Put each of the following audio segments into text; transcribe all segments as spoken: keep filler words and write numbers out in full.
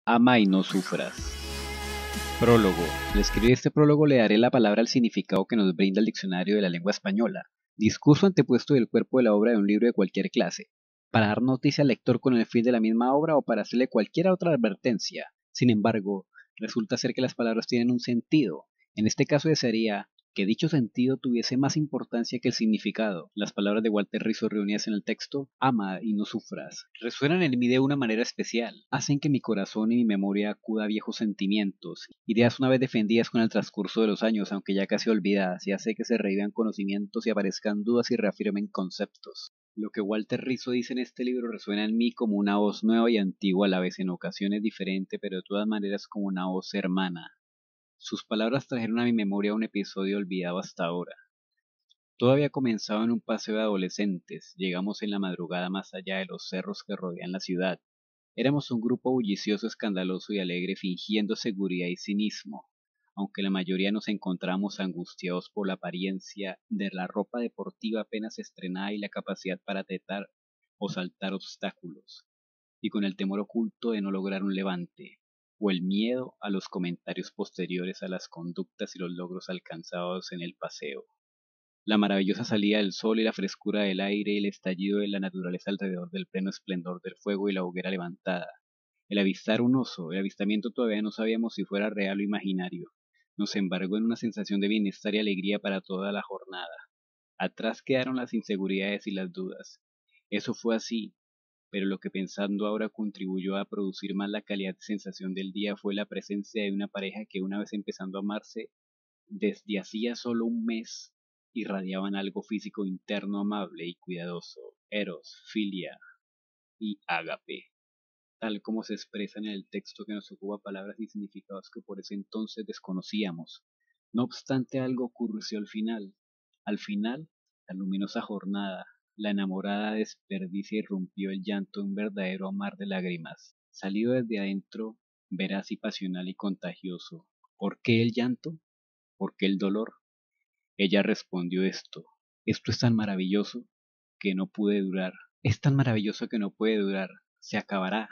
Ama y no sufras. Prólogo. Al escribir este prólogo le daré la palabra al significado que nos brinda el diccionario de la lengua española. Discurso antepuesto del cuerpo de la obra de un libro de cualquier clase, para dar noticia al lector con el fin de la misma obra o para hacerle cualquier otra advertencia. Sin embargo, resulta ser que las palabras tienen un sentido. En este caso desearía que dicho sentido tuviese más importancia que el significado. Las palabras de Walter Rizzo reunidas en el texto, ama y no sufras, resuenan en mí de una manera especial. Hacen que mi corazón y mi memoria acuda a viejos sentimientos, ideas una vez defendidas con el transcurso de los años, aunque ya casi olvidadas, y hace que se revivan conocimientos y aparezcan dudas y reafirmen conceptos. Lo que Walter Rizzo dice en este libro resuena en mí como una voz nueva y antigua a la vez, en ocasiones diferente, pero de todas maneras como una voz hermana. Sus palabras trajeron a mi memoria un episodio olvidado hasta ahora. Todo había comenzado en un paseo de adolescentes. Llegamos en la madrugada más allá de los cerros que rodean la ciudad. Éramos un grupo bullicioso, escandaloso y alegre, fingiendo seguridad y cinismo, aunque la mayoría nos encontramos angustiados por la apariencia de la ropa deportiva apenas estrenada y la capacidad para tretar o saltar obstáculos, y con el temor oculto de no lograr un levante, o el miedo a los comentarios posteriores a las conductas y los logros alcanzados en el paseo. La maravillosa salida del sol y la frescura del aire y el estallido de la naturaleza alrededor del pleno esplendor del fuego y la hoguera levantada. El avistar un oso, el avistamiento todavía no sabíamos si fuera real o imaginario. Nos embargó en una sensación de bienestar y alegría para toda la jornada. Atrás quedaron las inseguridades y las dudas. Eso fue así, pero lo que pensando ahora contribuyó a producir más la calidad de sensación del día fue la presencia de una pareja que, una vez empezando a amarse, desde hacía solo un mes, irradiaban algo físico interno amable y cuidadoso, eros, filia y ágape, tal como se expresa en el texto, que nos ocupa palabras y significados que por ese entonces desconocíamos. No obstante, algo ocurrió al final. Al final, la luminosa jornada, la enamorada desperdicia y rompió el llanto en un verdadero mar de lágrimas, salido desde adentro, veraz y pasional y contagioso. ¿Por qué el llanto? ¿Por qué el dolor? Ella respondió esto. Esto es tan maravilloso que no puede durar. Es tan maravilloso que no puede durar. Se acabará.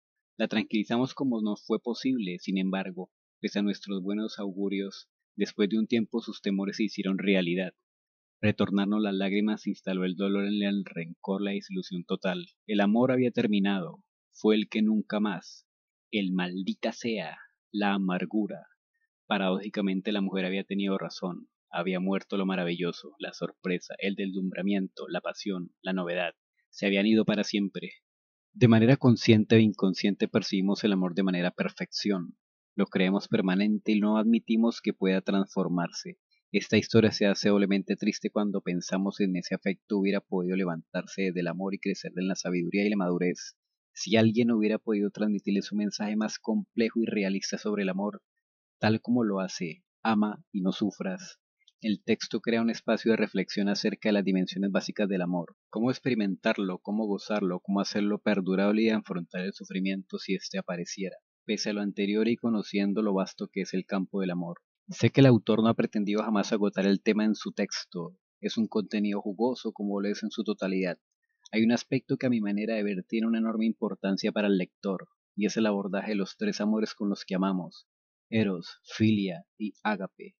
La tranquilizamos como nos fue posible. Sin embargo, pese a nuestros buenos augurios, después de un tiempo sus temores se hicieron realidad. Retornarnos las lágrimas, se instaló el dolor, en el rencor, la desilusión total. El amor había terminado. Fue el que nunca más. El maldita sea, la amargura. Paradójicamente la mujer había tenido razón. Había muerto lo maravilloso, la sorpresa, el deslumbramiento, la pasión, la novedad. Se habían ido para siempre. De manera consciente o inconsciente percibimos el amor de manera perfección. Lo creemos permanente y no admitimos que pueda transformarse. Esta historia se hace doblemente triste cuando pensamos en ese afecto hubiera podido levantarse del amor y crecer en la sabiduría y la madurez. Si alguien hubiera podido transmitirle su mensaje más complejo y realista sobre el amor, tal como lo hace Ama y no sufras, el texto crea un espacio de reflexión acerca de las dimensiones básicas del amor, cómo experimentarlo, cómo gozarlo, cómo hacerlo perdurable y afrontar el sufrimiento si éste apareciera, pese a lo anterior y conociendo lo vasto que es el campo del amor. Sé que el autor no ha pretendido jamás agotar el tema en su texto, es un contenido jugoso como lo es en su totalidad. Hay un aspecto que a mi manera de ver tiene una enorme importancia para el lector, y es el abordaje de los tres amores con los que amamos, eros, filia y ágape,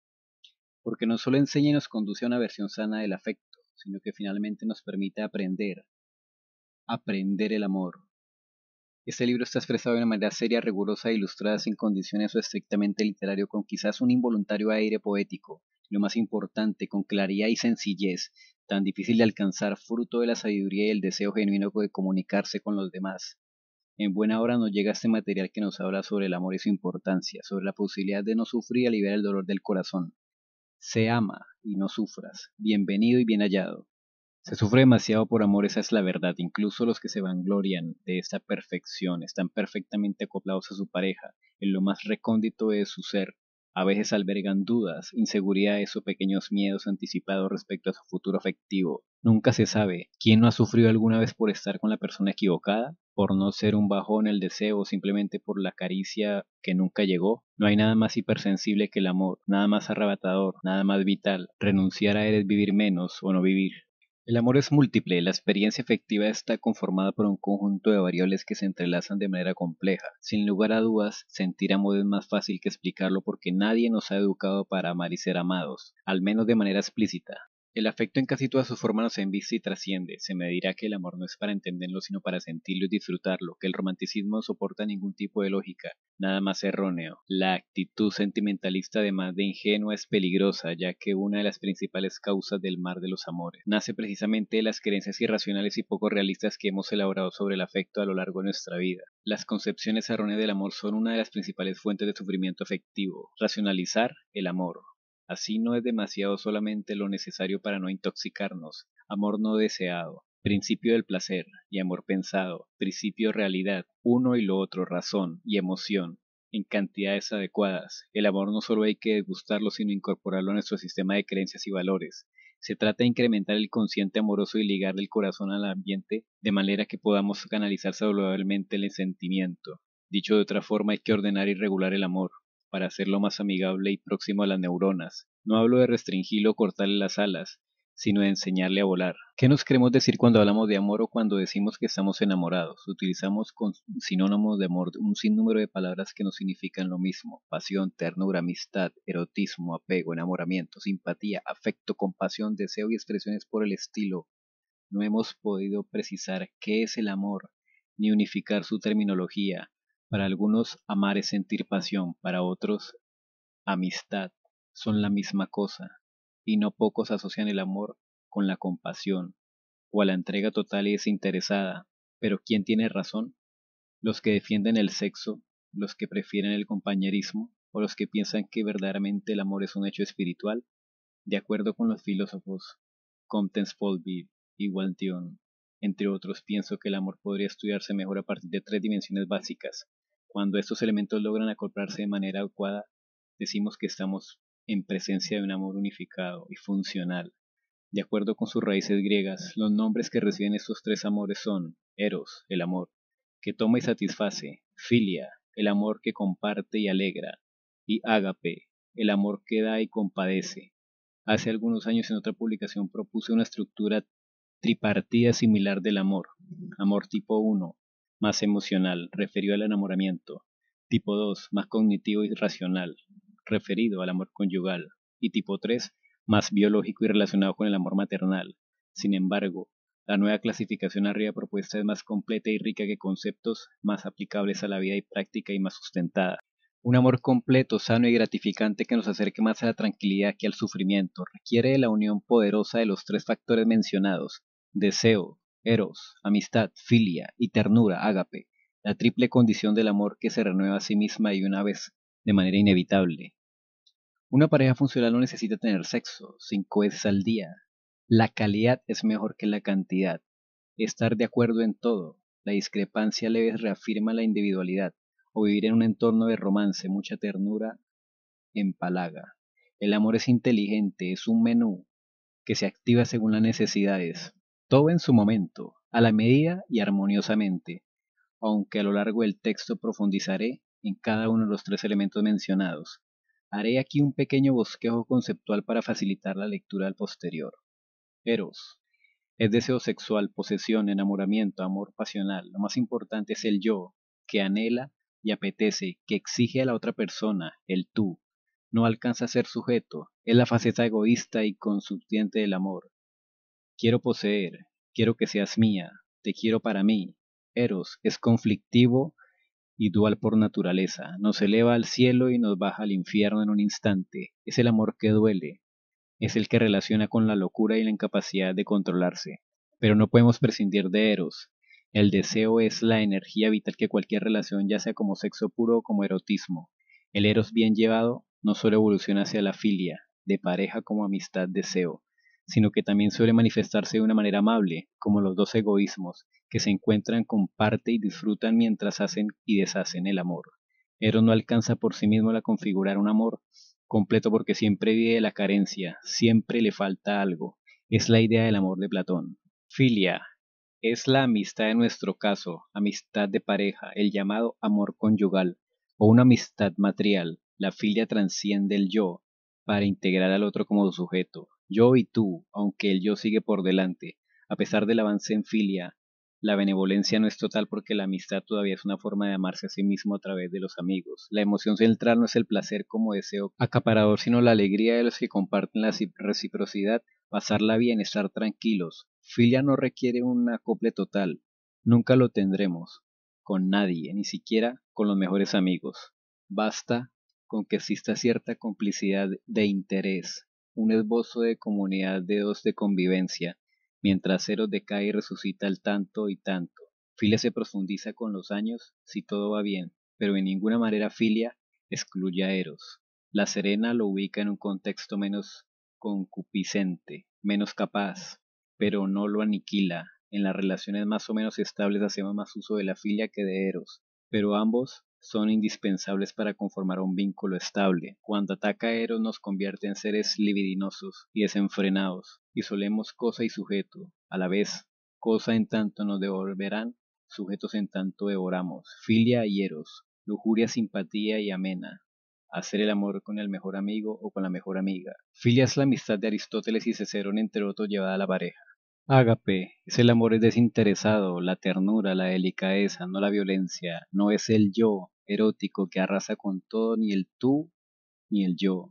porque no solo enseña y nos conduce a una versión sana del afecto, sino que finalmente nos permite aprender, aprender el amor. Este libro está expresado de una manera seria, rigurosa e ilustrada sin condiciones o estrictamente literario, con quizás un involuntario aire poético, y lo más importante, con claridad y sencillez, tan difícil de alcanzar, fruto de la sabiduría y el deseo genuino de comunicarse con los demás. En buena hora nos llega este material que nos habla sobre el amor y su importancia, sobre la posibilidad de no sufrir y aliviar el dolor del corazón. Se ama y no sufras. Bienvenido y bien hallado. Se sufre demasiado por amor, esa es la verdad. Incluso los que se vanglorian de esta perfección están perfectamente acoplados a su pareja, en lo más recóndito de su ser. A veces albergan dudas, inseguridades o pequeños miedos anticipados respecto a su futuro afectivo. Nunca se sabe. ¿Quién no ha sufrido alguna vez por estar con la persona equivocada? Por no ser un bajón el deseo o simplemente por la caricia que nunca llegó. No hay nada más hipersensible que el amor, nada más arrebatador, nada más vital. Renunciar a él es vivir menos o no vivir. El amor es múltiple, la experiencia afectiva está conformada por un conjunto de variables que se entrelazan de manera compleja. Sin lugar a dudas, sentir amor es más fácil que explicarlo porque nadie nos ha educado para amar y ser amados, al menos de manera explícita. El afecto en casi todas sus formas nos embiste y trasciende. Se me dirá que el amor no es para entenderlo sino para sentirlo y disfrutarlo, que el romanticismo no soporta ningún tipo de lógica, nada más erróneo. La actitud sentimentalista además de ingenua es peligrosa, ya que una de las principales causas del mar de los amores nace precisamente de las creencias irracionales y poco realistas que hemos elaborado sobre el afecto a lo largo de nuestra vida. Las concepciones erróneas del amor son una de las principales fuentes de sufrimiento afectivo. Racionalizar el amor. Así no es demasiado solamente lo necesario para no intoxicarnos. Amor no deseado, principio del placer, y amor pensado, principio realidad, uno y lo otro razón y emoción, en cantidades adecuadas. El amor no solo hay que degustarlo, sino incorporarlo a nuestro sistema de creencias y valores. Se trata de incrementar el consciente amoroso y ligarle el corazón al ambiente de manera que podamos canalizar saludablemente el sentimiento. Dicho de otra forma, hay que ordenar y regular el amor para hacerlo más amigable y próximo a las neuronas. No hablo de restringirlo o cortarle las alas, sino de enseñarle a volar. ¿Qué nos queremos decir cuando hablamos de amor o cuando decimos que estamos enamorados? Utilizamos con sinónimos de amor un sinnúmero de palabras que no significan lo mismo: pasión, ternura, amistad, erotismo, apego, enamoramiento, simpatía, afecto, compasión, deseo y expresiones por el estilo. No hemos podido precisar qué es el amor, ni unificar su terminología. Para algunos, amar es sentir pasión, para otros, amistad son la misma cosa, y no pocos asocian el amor con la compasión o a la entrega total y desinteresada. Pero ¿quién tiene razón? ¿Los que defienden el sexo, los que prefieren el compañerismo, o los que piensan que verdaderamente el amor es un hecho espiritual? De acuerdo con los filósofos Comte Sполvey y Waldion, entre otros, pienso que el amor podría estudiarse mejor a partir de tres dimensiones básicas. Cuando estos elementos logran acoplarse de manera adecuada, decimos que estamos en presencia de un amor unificado y funcional. De acuerdo con sus raíces griegas, los nombres que reciben estos tres amores son Eros, el amor, que toma y satisface; Filia, el amor que comparte y alegra; y Ágape, el amor que da y compadece. Hace algunos años en otra publicación propuse una estructura tripartida similar del amor. Amor tipo uno, más emocional, referido al enamoramiento; tipo dos, más cognitivo y racional, referido al amor conyugal; y tipo tres, más biológico y relacionado con el amor maternal. Sin embargo, la nueva clasificación arriba propuesta es más completa y rica que conceptos más aplicables a la vida y práctica y más sustentada. Un amor completo, sano y gratificante que nos acerque más a la tranquilidad que al sufrimiento requiere de la unión poderosa de los tres factores mencionados: deseo, eros, amistad, filia, y ternura, ágape, la triple condición del amor que se renueva a sí misma y una vez de manera inevitable. Una pareja funcional no necesita tener sexo cinco veces al día. La calidad es mejor que la cantidad. Estar de acuerdo en todo. La discrepancia leve reafirma la individualidad. O vivir en un entorno de romance, mucha ternura empalaga. El amor es inteligente, es un menú que se activa según las necesidades. Todo en su momento, a la medida y armoniosamente, aunque a lo largo del texto profundizaré en cada uno de los tres elementos mencionados. Haré aquí un pequeño bosquejo conceptual para facilitar la lectura al posterior. Eros es deseo sexual, posesión, enamoramiento, amor pasional. Lo más importante es el yo, que anhela y apetece, que exige a la otra persona, el tú. No alcanza a ser sujeto, es la faceta egoísta y consubstancial del amor. Quiero poseer, quiero que seas mía, te quiero para mí. Eros es conflictivo y dual por naturaleza. Nos eleva al cielo y nos baja al infierno en un instante. Es el amor que duele, es el que relaciona con la locura y la incapacidad de controlarse. Pero no podemos prescindir de Eros. El deseo es la energía vital que cualquier relación, ya sea como sexo puro o como erotismo. El Eros bien llevado no solo evoluciona hacia la filia, de pareja como amistad, deseo, sino que también suele manifestarse de una manera amable, como los dos egoísmos, que se encuentran, comparten y disfrutan mientras hacen y deshacen el amor. Eros no alcanza por sí mismo a configurar un amor completo porque siempre vive de la carencia, siempre le falta algo. Es la idea del amor de Platón. Filia es la amistad en nuestro caso, amistad de pareja, el llamado amor conyugal, o una amistad material. La filia trasciende el yo para integrar al otro como sujeto. Yo y tú, aunque el yo sigue por delante. A pesar del avance en filia, la benevolencia no es total porque la amistad todavía es una forma de amarse a sí mismo a través de los amigos. La emoción central no es el placer como deseo acaparador, sino la alegría de los que comparten la ci- reciprocidad, pasarla bien, estar tranquilos. Filia no requiere un acople total, nunca lo tendremos, con nadie, ni siquiera con los mejores amigos. Basta con que exista cierta complicidad de interés, un esbozo de comunidad de dos de convivencia, mientras Eros decae y resucita al tanto y tanto. Filia se profundiza con los años si todo va bien, pero en ninguna manera Filia excluye a Eros. La Serena lo ubica en un contexto menos concupiscente, menos capaz, pero no lo aniquila. En las relaciones más o menos estables hacemos más uso de la filia que de Eros, pero ambos son indispensables para conformar un vínculo estable. Cuando ataca Eros nos convierte en seres libidinosos y desenfrenados, y solemos cosa y sujeto, a la vez, cosa en tanto nos devolverán, sujetos en tanto devoramos, filia y Eros, lujuria, simpatía y amena, hacer el amor con el mejor amigo o con la mejor amiga. Filia es la amistad de Aristóteles y Cicerón, entre otros, llevada a la pareja. Ágape es el amor desinteresado, la ternura, la delicadeza, no la violencia, no es el yo erótico que arrasa con todo, ni el tú ni el yo,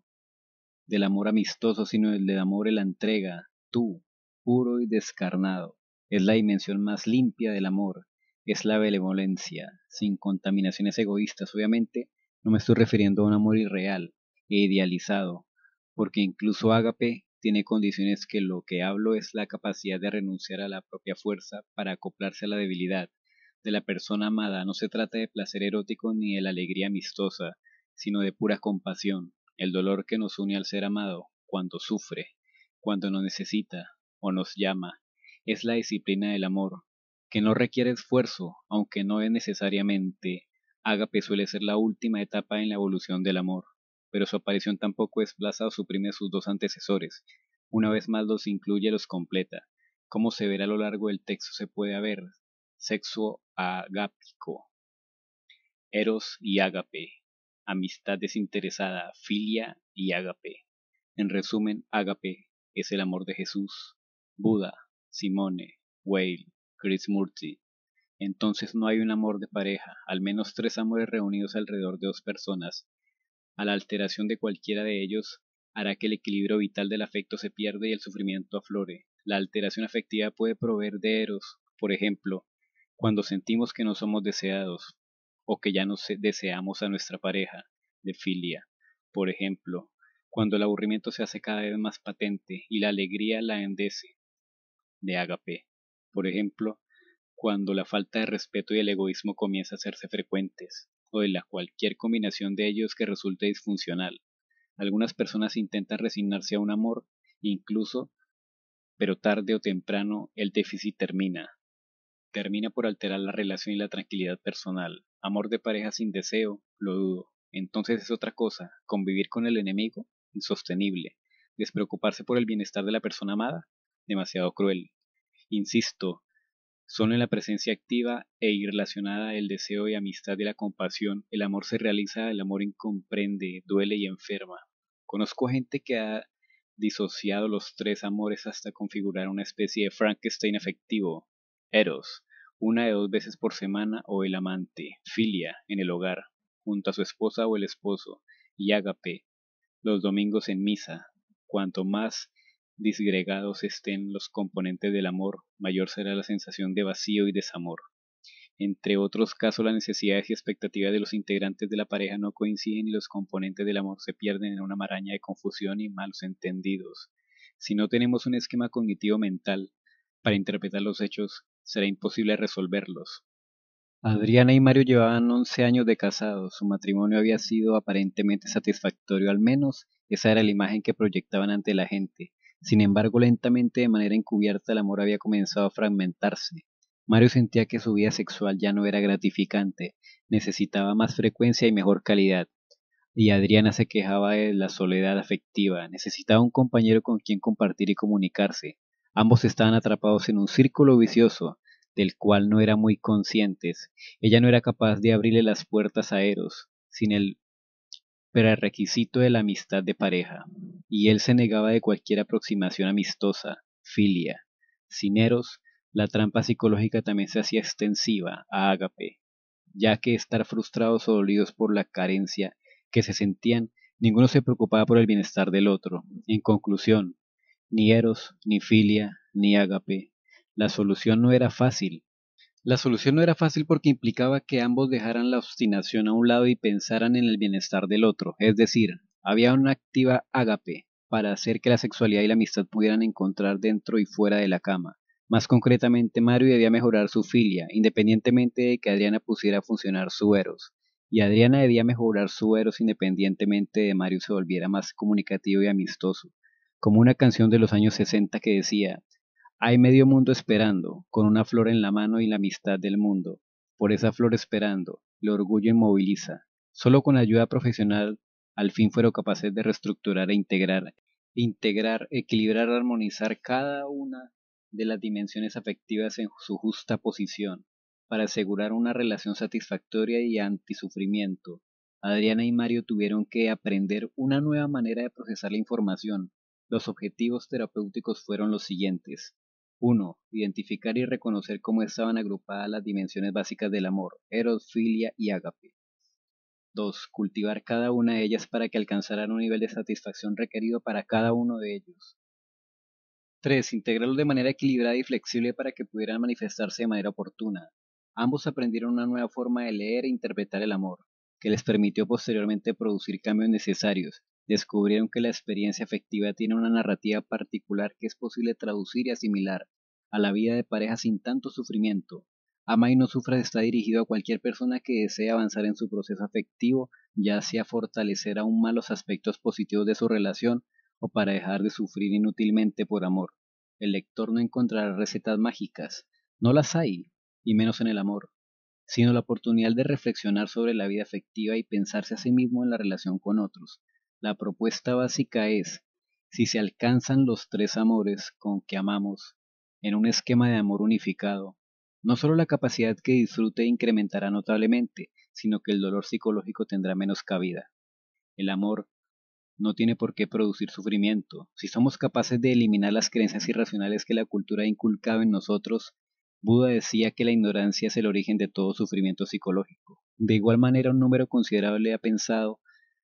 del amor amistoso, sino el del amor en la entrega, tú, puro y descarnado. Es la dimensión más limpia del amor, es la benevolencia, sin contaminaciones egoístas. Obviamente, no me estoy refiriendo a un amor irreal e idealizado, porque incluso Ágape tiene condiciones que lo que hablo es la capacidad de renunciar a la propia fuerza para acoplarse a la debilidad de la persona amada. No se trata de placer erótico ni de la alegría amistosa, sino de pura compasión, el dolor que nos une al ser amado, cuando sufre, cuando nos necesita o nos llama. Es la disciplina del amor, que no requiere esfuerzo, aunque no es necesariamente. Ágape suele ser la última etapa en la evolución del amor, pero su aparición tampoco desplaza o suprime sus dos antecesores. Una vez más los incluye y los completa. Como se verá a lo largo del texto se puede haber sexo agápico, eros y ágape, amistad desinteresada, filia y ágape. En resumen, ágape es el amor de Jesús, Buda, Simone, Weil, Krishnamurti. Entonces no hay un amor de pareja, al menos tres amores reunidos alrededor de dos personas. A la alteración de cualquiera de ellos hará que el equilibrio vital del afecto se pierda y el sufrimiento aflore. La alteración afectiva puede proveer de eros, por ejemplo, cuando sentimos que no somos deseados o que ya no deseamos a nuestra pareja, de filia. Por ejemplo, cuando el aburrimiento se hace cada vez más patente y la alegría la endece, de ágape. Por ejemplo, cuando la falta de respeto y el egoísmo comienza a hacerse frecuentes, o de la cualquier combinación de ellos que resulte disfuncional. Algunas personas intentan resignarse a un amor, incluso, pero tarde o temprano el déficit termina. Termina por alterar la relación y la tranquilidad personal. Amor de pareja sin deseo, lo dudo. Entonces es otra cosa, convivir con el enemigo, insostenible. Despreocuparse por el bienestar de la persona amada, demasiado cruel. Insisto, solo en la presencia activa e irrelacionada del deseo y amistad de la compasión, el amor se realiza, el amor incomprende, duele y enferma. Conozco gente que ha disociado los tres amores hasta configurar una especie de Frankenstein afectivo. Eros, una de dos veces por semana, o el amante, filia, en el hogar, junto a su esposa o el esposo, y ágape, los domingos en misa. Cuanto más disgregados estén los componentes del amor, mayor será la sensación de vacío y desamor. Entre otros casos, las necesidades y expectativas de los integrantes de la pareja no coinciden y los componentes del amor se pierden en una maraña de confusión y malos entendidos. Si no tenemos un esquema cognitivo mental para interpretar los hechos, será imposible resolverlos. Adriana y Mario llevaban once años de casados. Su matrimonio había sido aparentemente satisfactorio, al menos esa era la imagen que proyectaban ante la gente. Sin embargo, lentamente, de manera encubierta, el amor había comenzado a fragmentarse. Mario sentía que su vida sexual ya no era gratificante, necesitaba más frecuencia y mejor calidad. Y Adriana se quejaba de la soledad afectiva, necesitaba un compañero con quien compartir y comunicarse. Ambos estaban atrapados en un círculo vicioso, del cual no eran muy conscientes. Ella no era capaz de abrirle las puertas a Eros, sin el prerequisito de la amistad de pareja, y él se negaba de cualquier aproximación amistosa, filia. Sin Eros, la trampa psicológica también se hacía extensiva a Ágape, ya que estar frustrados o dolidos por la carencia que se sentían, ninguno se preocupaba por el bienestar del otro. En conclusión, ni Eros, ni filia, ni Ágape. La solución no era fácil. La solución no era fácil porque implicaba que ambos dejaran la obstinación a un lado y pensaran en el bienestar del otro, es decir, había una activa ágape para hacer que la sexualidad y la amistad pudieran encontrar dentro y fuera de la cama. Más concretamente, Mario debía mejorar su filia, independientemente de que Adriana pusiera a funcionar su eros, y Adriana debía mejorar su eros independientemente de Mario se volviera más comunicativo y amistoso, como una canción de los años sesenta que decía: hay medio mundo esperando, con una flor en la mano y la amistad del mundo. Por esa flor esperando, el orgullo inmoviliza. Solo con ayuda profesional, al fin fueron capaces de reestructurar e integrar, integrar, equilibrar, armonizar cada una de las dimensiones afectivas en su justa posición, para asegurar una relación satisfactoria y antisufrimiento. Adriana y Mario tuvieron que aprender una nueva manera de procesar la información. Los objetivos terapéuticos fueron los siguientes. uno. Identificar y reconocer cómo estaban agrupadas las dimensiones básicas del amor, eros, filia y ágape. dos. Cultivar cada una de ellas para que alcanzaran un nivel de satisfacción requerido para cada uno de ellos. tres. Integrarlos de manera equilibrada y flexible para que pudieran manifestarse de manera oportuna. Ambos aprendieron una nueva forma de leer e interpretar el amor, que les permitió posteriormente producir cambios necesarios. Descubrieron que la experiencia afectiva tiene una narrativa particular que es posible traducir y asimilar a la vida de pareja sin tanto sufrimiento. Ama y no sufras está dirigido a cualquier persona que desee avanzar en su proceso afectivo, ya sea fortalecer aún más los aspectos positivos de su relación o para dejar de sufrir inútilmente por amor. El lector no encontrará recetas mágicas, no las hay, y menos en el amor, sino la oportunidad de reflexionar sobre la vida afectiva y pensarse a sí mismo en la relación con otros. La propuesta básica es: si se alcanzan los tres amores con que amamos en un esquema de amor unificado, no solo la capacidad que disfrute incrementará notablemente, sino que el dolor psicológico tendrá menos cabida. El amor no tiene por qué producir sufrimiento. Si somos capaces de eliminar las creencias irracionales que la cultura ha inculcado en nosotros, Buda decía que la ignorancia es el origen de todo sufrimiento psicológico. De igual manera, un número considerable ha pensado,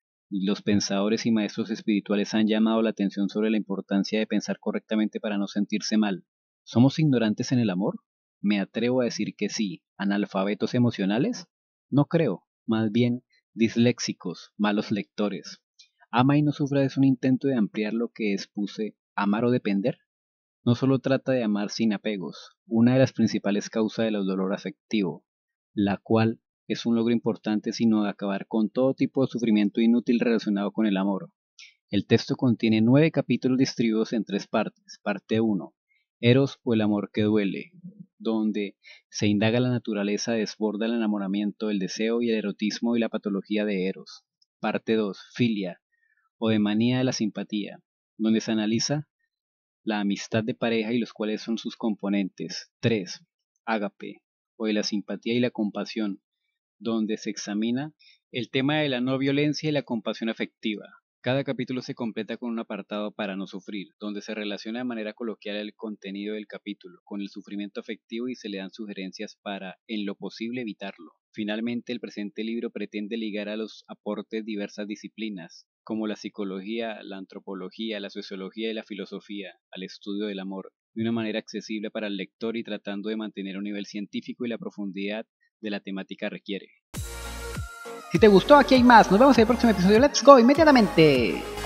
y los pensadores y maestros espirituales han llamado la atención sobre la importancia de pensar correctamente para no sentirse mal. ¿Somos ignorantes en el amor? Me atrevo a decir que sí. ¿Analfabetos emocionales? No creo. Más bien, disléxicos, malos lectores. Ama y no sufra es un intento de ampliar lo que expuse amar o depender. No solo trata de amar sin apegos, una de las principales causas del dolor afectivo, la cual es un logro importante, sino de acabar con todo tipo de sufrimiento inútil relacionado con el amor. El texto contiene nueve capítulos distribuidos en tres partes. Parte uno. Eros o el amor que duele, donde se indaga la naturaleza, desborda el enamoramiento, el deseo y el erotismo y la patología de Eros. Parte dos. Filia o de manía de la simpatía, donde se analiza la amistad de pareja y los cuales son sus componentes. tres. Ágape o de la simpatía y la compasión, donde se examina el tema de la no violencia y la compasión afectiva. Cada capítulo se completa con un apartado para no sufrir, donde se relaciona de manera coloquial el contenido del capítulo con el sufrimiento afectivo y se le dan sugerencias para, en lo posible, evitarlo. Finalmente, el presente libro pretende ligar a los aportes diversas disciplinas, como la psicología, la antropología, la sociología y la filosofía, al estudio del amor, de una manera accesible para el lector y tratando de mantener un nivel científico y la profundidad de la temática requiere. Si te gustó, aquí hay más. Nos vemos en el próximo episodio. Let's go inmediatamente.